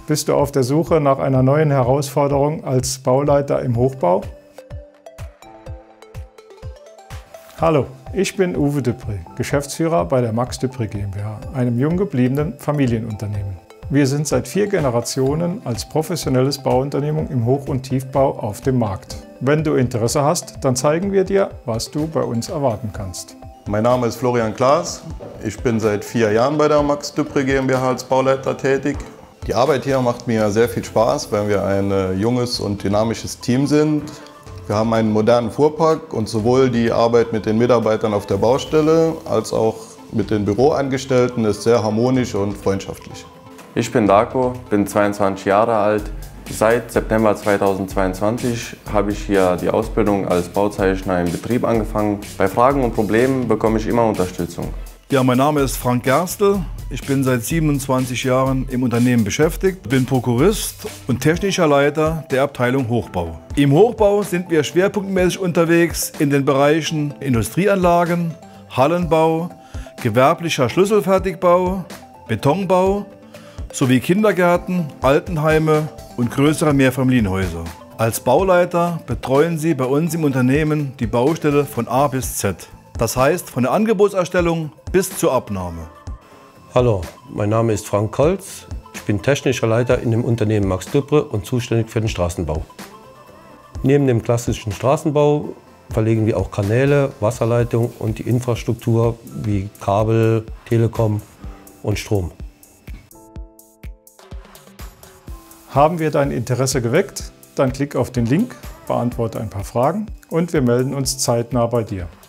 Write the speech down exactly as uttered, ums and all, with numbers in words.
Bist du auf der Suche nach einer neuen Herausforderung als Bauleiter im Hochbau? Hallo, ich bin Uwe Düppri, Geschäftsführer bei der Max Düppri GmbH, einem jung gebliebenen Familienunternehmen. Wir sind seit vier Generationen als professionelles Bauunternehmen im Hoch- und Tiefbau auf dem Markt. Wenn du Interesse hast, dann zeigen wir dir, was du bei uns erwarten kannst. Mein Name ist Florian Klaas. Ich bin seit vier Jahren bei der Max Düppri GmbH als Bauleiter tätig. Die Arbeit hier macht mir sehr viel Spaß, weil wir ein junges und dynamisches Team sind. Wir haben einen modernen Fuhrpark und sowohl die Arbeit mit den Mitarbeitern auf der Baustelle als auch mit den Büroangestellten ist sehr harmonisch und freundschaftlich. Ich bin Darko, bin zweiundzwanzig Jahre alt. Seit September zweitausendzweiundzwanzig habe ich hier die Ausbildung als Bauzeichner im Betrieb angefangen. Bei Fragen und Problemen bekomme ich immer Unterstützung. Ja, mein Name ist Frank Gerstl. Ich bin seit siebenundzwanzig Jahren im Unternehmen beschäftigt, bin Prokurist und technischer Leiter der Abteilung Hochbau. Im Hochbau sind wir schwerpunktmäßig unterwegs in den Bereichen Industrieanlagen, Hallenbau, gewerblicher Schlüsselfertigbau, Betonbau sowie Kindergärten, Altenheime und größere Mehrfamilienhäuser. Als Bauleiter betreuen Sie bei uns im Unternehmen die Baustelle von A bis Z. Das heißt, von der Angebotserstellung bis zur Abnahme. Hallo, mein Name ist Frank Kolz. Ich bin technischer Leiter in dem Unternehmen Max Düppri und zuständig für den Straßenbau. Neben dem klassischen Straßenbau verlegen wir auch Kanäle, Wasserleitung und die Infrastruktur wie Kabel, Telekom und Strom. Haben wir dein Interesse geweckt? Dann klick auf den Link, beantworte ein paar Fragen und wir melden uns zeitnah bei dir.